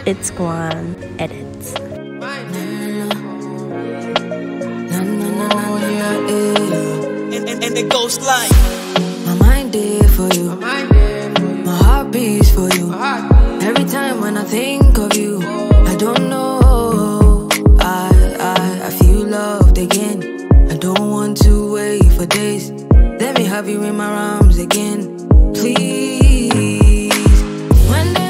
It's Guan Edits. And it goes like, my mind there for you, my heart beats for you. Every time when I think of you, I don't know, I feel loved again. I don't want to wait for days. Let me have you in my arms again, please. When